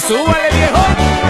¡Súbale, viejo!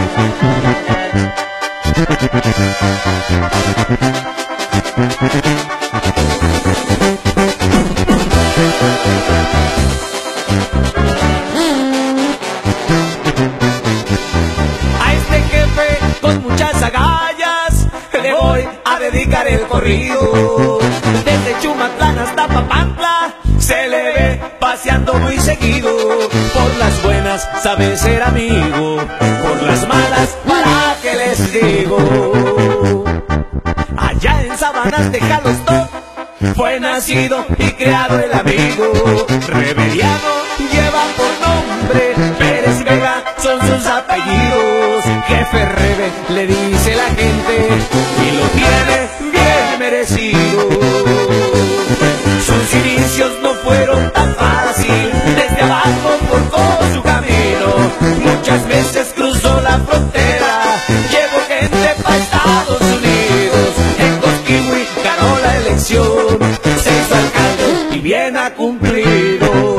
A este jefe con muchas agallas le voy a dedicar el corrido. Desde Chumatlán hasta Papantla se le ve paseando muy seguido. Por las buenas sabe ser amigo, por las malas para qué les digo. Allá en Sabanas de Jalostón fue nacido y criado el amigo. Reveriano lleva por nombre, Pérez y Vega son sus apellidos. Jefe Rebe le dice la gente y lo tiene bien merecido. Sus inicios no fueron tan fácil, desde abajo forjó su camino. Muchas veces cruzó la frontera, llevó gente para Estados Unidos. En Cosquihue ganó la elección, se hizo alcalde y bien ha cumplido.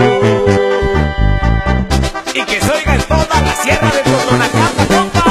Y que se oiga en toda la sierra de Totonacapa, compa.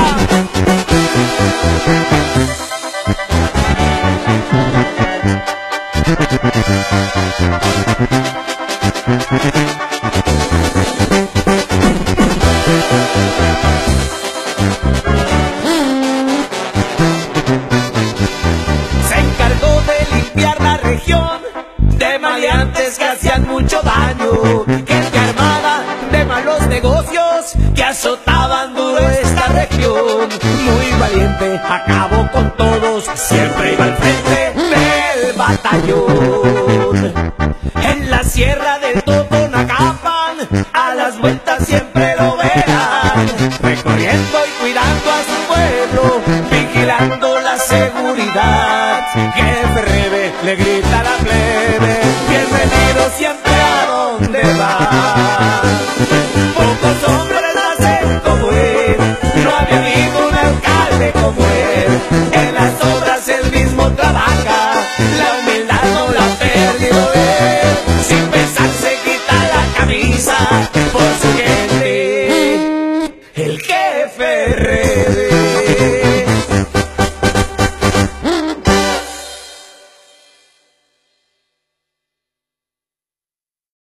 Se encargó de limpiar la región de maleantes que hacían mucho daño, gente armada de malos negocios que azotaban duro esta región. Muy valiente, acabó con todos, siempre iba al frente del batallón. En la sierra del Totonacapan, a las vueltas siempre lo verán, recorriendo y cuidando a su pueblo, vigilando la seguridad. Jefe Rebe le grita a la plebe, bienvenido siempre a donde va. Pocos hombres nacen como él, no había